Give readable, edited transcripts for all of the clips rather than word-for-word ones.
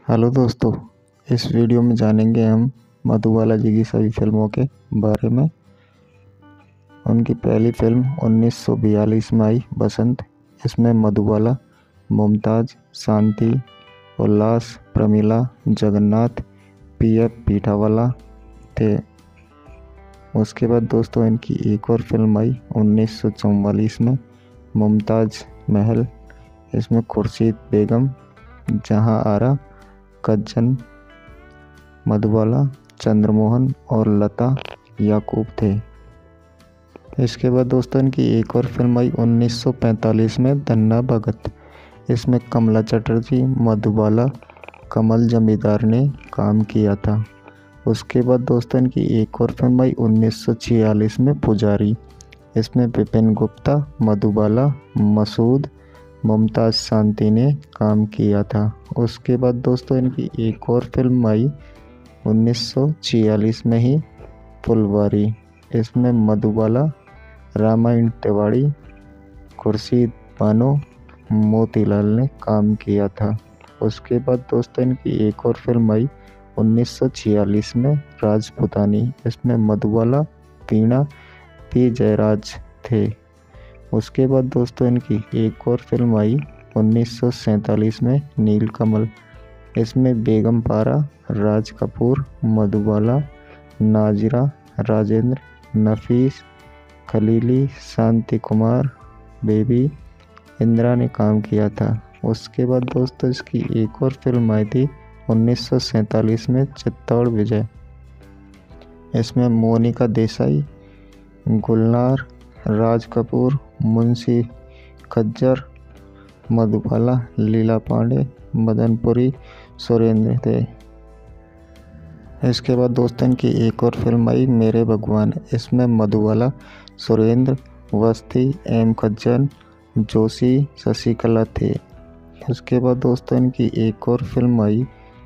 Hello दोस्तों, इस video में जानेंगे हम मधुबाला जी की सभी फिल्मों के बारे में। उनकी पहली फिल्म 1942 में आई बसंत। इसमें मधुबाला, मुमताज़, शांति, उल्लास, प्रमीला, जगन्नाथ, पीएफ पीठावाला थे। उसके बाद दोस्तों इनकी एक और फिल्म आई 1944 में, मुमताज़ महल। इसमें खुर्शीद बेगम, जहां आरा, कज्जन, मधुबाला, चंद्रमोहन और लता याकूब थे। इसके बाद दोस्तों इनकी एक और फिल्म आई 1945 में, धन्ना भगत। इसमें कमला चटर्जी, मधुबाला, कमल जमींदार ने काम किया था। उसके बाद दोस्तों इनकी एक और फिल्म आई 1946 में, पुजारी। इसमें विपिन गुप्ता, मधुबाला, मसूद, मुमताज़, शांति ने काम किया था। उसके बाद दोस्तों इनकी एक और फिल्म आई 1946 में ही, फुलवारी। इसमें मधुबाला, रामायण तिवाड़ी, खुर्शीद बानो, मोतीलाल ने काम किया था। उसके बाद दोस्तों इनकी एक और फिल्म आई 1946 में, राजपुतानी। इसमें मधुबाला, वीणा, पी जयराज थे। उसके बाद दोस्तों इनकी एक और फिल्म आई 1947 में, नीलकमल। इसमें बेगम पारा, राज कपूर, मधुबाला, नाजिरा, राजेंद्र, नफीस, खलीली, शांति कुमार, बेबी, इंदिरा ने काम किया था। उसके बाद दोस्तों इसकी एक और फिल्म आई थी 1947 में, चित्तौड़ विजय। इसमें मोनिका देसाई, गुलनार, राज कपूर, मुंशी खज्जर, मधुबाला, लीला पांडे, मदनपुरी, सुरेंद्र थे। इसके बाद दोस्तों की एक और फिल्म आई मेरे भगवान। इसमें मधुबाला, सुरेंद्र, अवस्थी, एम खज्जर, जोशी, शशिकला थे। उसके बाद दोस्तों इनकी एक और फिल्म आई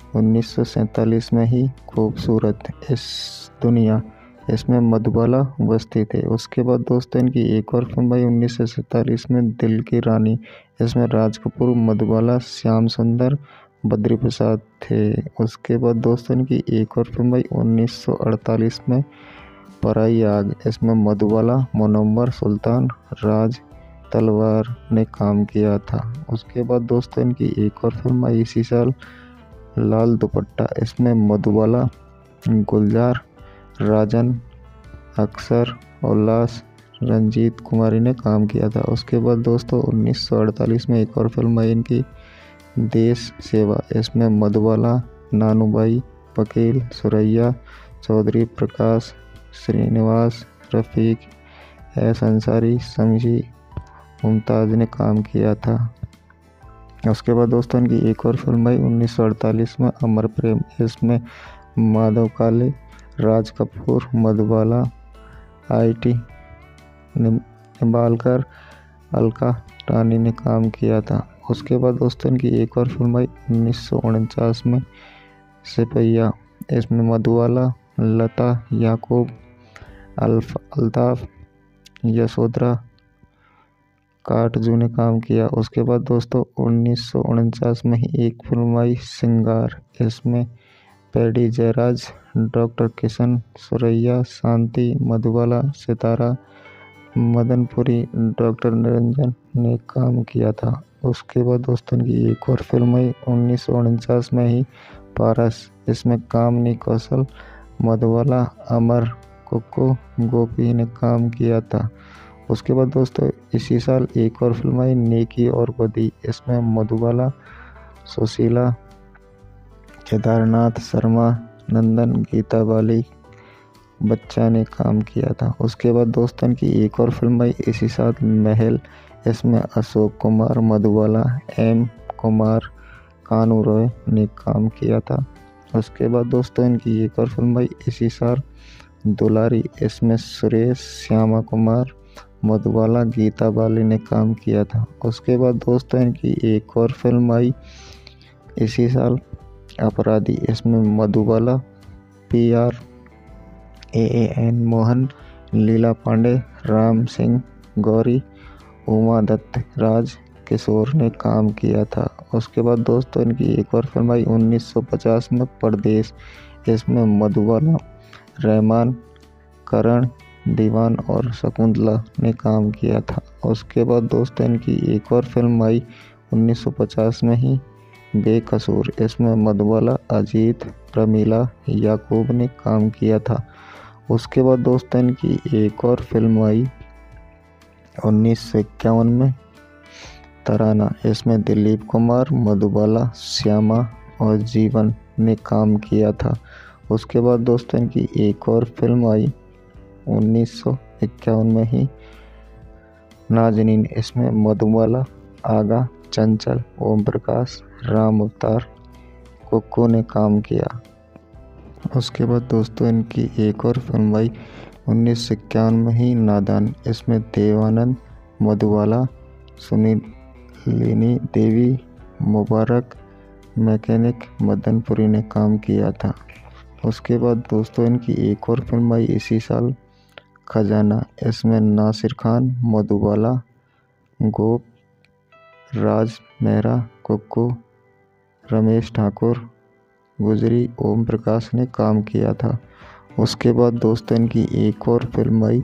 1947 में ही, खूबसूरत इस दुनिया। इसमें मधुबाला, अवस्थी थे। उसके बाद दोस्तों इनकी एक और फिल्म आई 1947 में, दिल की रानी। इसमें राज कपूर, मधुबाला, श्याम सुंदर, बद्री प्रसाद थे। उसके बाद दोस्तों इनकी एक और फिल्म आई 1948 में, पराई आग। इसमें मधुबाला, मुनव्वर सुल्तान, राज तलवार ने काम किया था। उसके बाद दोस्तों इनकी एक और फिल्म आई इसी साल, लाल दुपट्टा। इसमें मधुबाला, गुलजार, राजन, अक्सर, उल्लास, रंजीत कुमारी ने काम किया था। उसके बाद दोस्तों 1948 में एक और फिल्म आई इनकी, देश सेवा। इसमें मधुबाला, नानूबाई, वकील, सुरैया चौधरी, प्रकाश, श्रीनिवास, रफीक, एस अंसारी, शमशी, मुमताज़ ने काम किया था। उसके बाद दोस्तों इनकी एक और फिल्म आई 1948 में, अमर प्रेम। इसमें माधव काले, राज कपूर, मधुबाला, आईटी निम्बालकर, अलका रानी ने काम किया था। उसके बाद दोस्तों इनकी एक और फिल्म आई 1949 में, सिपहिया। इसमें मधुबाला, लता याकूब, अल्ताफ, यशोधरा काटजू ने काम किया। उसके बाद दोस्तों 1949 में ही एक फिल्म आई, सिंगार। इसमें पेडी जयराज, डॉक्टर किशन, सुरैया, शांति, मधुबाला, सितारा, मदनपुरी, डॉक्टर निरंजन ने काम किया था। उसके बाद दोस्तों की एक और फिल्म आई 1949 में ही, पारस। इसमें कामनी कौशल, मधुबाला, अमर, कुक्कू, गोपी ने काम किया था। उसके बाद दोस्तों इसी साल एक और फिल्म आई, नेकी और बदी। इसमें मधुबाला, सुशीला, केदारनाथ शर्मा, नंदन, गीता बाली, बच्चा ने काम किया था। उसके बाद दोस्तों की एक और फिल्म आई इसी साल, महल। इसमें अशोक कुमार, मधुबाला, एम कुमार, कानू रॉय ने काम किया था। उसके बाद दोस्तों इनकी एक और फिल्म आई इसी साल, दुलारी। इसमें सुरेश, श्यामा कुमार, मधुबाला, गीता बाली ने काम किया था। उसके बाद दोस्तों इनकी एक और फिल्म आई इसी साल, अपराधी। इसमें मधुबाला, PRAAN मोहन, लीला पांडे, राम सिंह गौरी, उमा दत्त, राज किशोर ने काम किया था। उसके बाद दोस्तों इनकी एक और फिल्म आई 1950 में परदेश। इसमें मधुबाला, रहमान, करण दीवान और शकुंतला ने काम किया था। उसके बाद दोस्तों इनकी एक और फिल्म आई 1950 में ही, बेकसूर। इसमें मधुबाला, अजीत, प्रमीला, याकूब ने काम किया था। उसके बाद दोस्तों इनकी एक और फिल्म आई 1951 में, तराना। इसमें दिलीप कुमार, मधुबाला, श्यामा और जीवन ने काम किया था। उसके बाद दोस्तों इनकी एक और फिल्म आई 1951 में ही, नाज़नीन। इसमें मधुबाला, आगा, चंचल, ओम प्रकाश, राम अवतार, कुक्कू ने काम किया। उसके बाद दोस्तों इनकी एक और फिल्म आई 1951 में ही, नादान। इसमें देवानंद, मधुबाला, सुनीलिनी देवी, मुबारक, मैकेनिक, मदनपुरी ने काम किया था। उसके बाद दोस्तों इनकी एक और फिल्म आई इसी साल, खजाना। इसमें नासिर खान, मधुबाला, गोप, राज मेहरा, कुक्कू, रमेश ठाकुर, गुजरी, ओम प्रकाश ने काम किया था। उसके बाद दोस्तों इनकी एक और फिल्म आई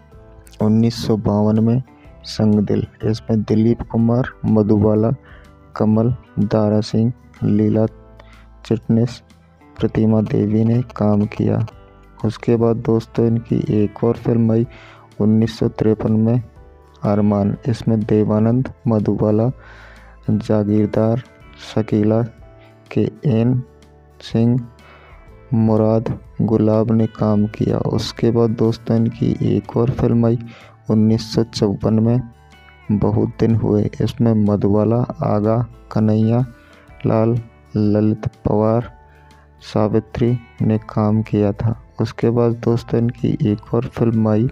1952 में, संग दिल। इसमें दिलीप कुमार, मधुबाला, कमल, दारा सिंह, लीला चिटनिस, प्रतिमा देवी ने काम किया। उसके बाद दोस्तों इनकी एक और फिल्म आई 1953 में, अरमान। इसमें देवानंद, मधुबाला, जागीरदार, शकीला के एन सिंह, मुराद, गुलाब ने काम किया। उसके बाद दोस्तों इनकी एक और फिल्म आई 1954 में, बहुत दिन हुए। इसमें मधुबाला, आगा, कन्हैया लाल, ललित पवार, सावित्री ने काम किया था। उसके बाद दोस्तों इनकी एक और फिल्म आई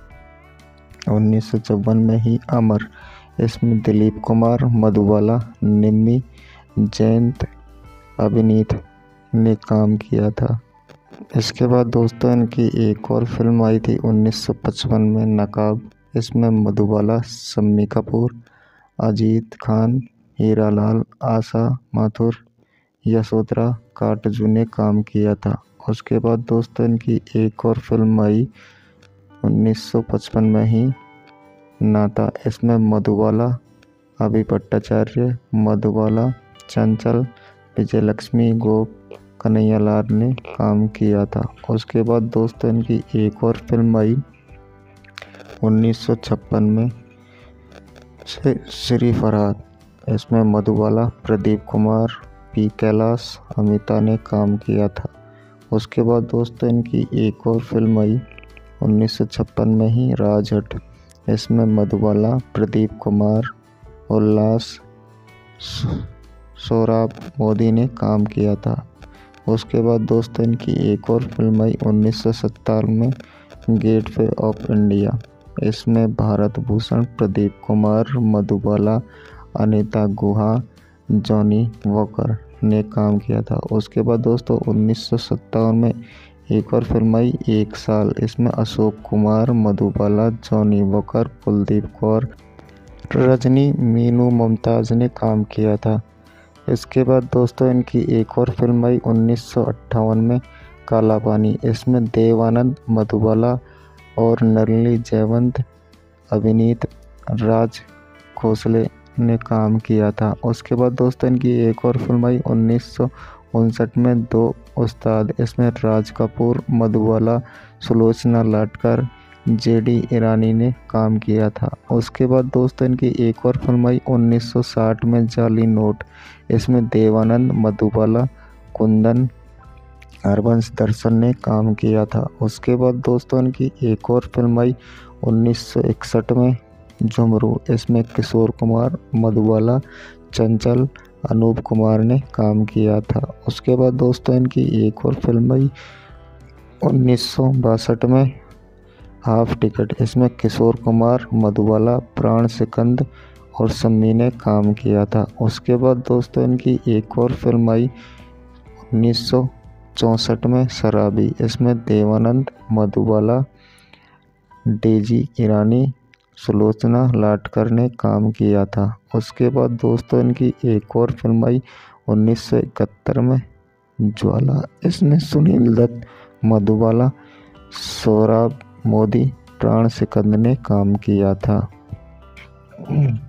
1954 में ही, अमर। इसमें दिलीप कुमार, मधुबाला, निम्मी, जयंत, अभिनीत ने काम किया था। इसके बाद दोस्तों इनकी एक और फिल्म आई थी 1955 में, नकाब। इसमें मधुबाला, शम्मी कपूर, अजीत खान, हीरालाल, आशा माथुर, यशोधरा काटजू ने काम किया था। उसके बाद दोस्तों इनकी एक और फिल्म आई 1955 में ही, नाता। इसमें मधुबाला, अभि भट्टाचार्य, मधुबाला, चंचल, विजयलक्ष्मी, गोप, कन्हैयालाल ने काम किया था। उसके बाद दोस्तों इनकी एक और फिल्म आई 1956 में, श्री फरहाद। इसमें मधुबाला, प्रदीप कुमार, पी कैलाश, अमिता ने काम किया था। उसके बाद दोस्तों इनकी एक और फिल्म आई 1956 में ही, राजहट। इसमें मधुबाला, प्रदीप कुमार, उल्लास, सोहराब मोदी ने काम किया था। उसके बाद दोस्तों इनकी एक और फिल्म आई 1970 में, गेटवे ऑफ इंडिया। इसमें भारत भूषण, प्रदीप कुमार, मधुबाला, अनीता गुहा, जॉनी वॉकर ने काम किया था। उसके बाद दोस्तों 1957 में एक और फिल्म आई, एक साल। इसमें अशोक कुमार, मधुबाला, जॉनी वॉकर, कुलदीप कौर, रजनी, मीनू मुमताज़ ने काम किया था। इसके बाद दोस्तों इनकी एक और फिल्म आई 1958 में, काला पानी। इसमें देवानंद, मधुबाला और नलिनी जयवंत, अभिनीत, राज खोसले ने काम किया था। उसके बाद दोस्तों इनकी एक और फिल्म आई 1959 में, दो उस्ताद। इसमें राज कपूर, मधुबाला, सुलोचना लाटकर, जेडी ईरानी ने काम किया था। उसके बाद दोस्तों इनकी एक और फिल्म आई 1960 में, जाली नोट। इसमें देवानंद, मधुबाला, कुंदन, हरबंश दर्शन ने काम किया था। उसके बाद दोस्तों इनकी एक और फिल्म आई 1961 में, झुमरू। इसमें किशोर कुमार, मधुबाला, चंचल, अनूप कुमार ने काम किया था। उसके बाद दोस्तों इनकी एक और फिल्म आई 1962 में, हाफ टिकट। इसमें किशोर कुमार, मधुबाला, प्राण सिकंद और सम्मी ने काम किया था। उसके बाद दोस्तों इनकी एक और फिल्म आई 1964 में, शराबी। इसमें देवानंद, मधुबाला, डेजी ईरानी, सुलोचना लाटकर ने काम किया था। उसके बाद दोस्तों इनकी एक और फिल्म आई 1971 में, ज्वाला। इसमें सुनील दत्त, मधुबाला, सोहराब मोदी, प्राण सिकंद ने काम किया था।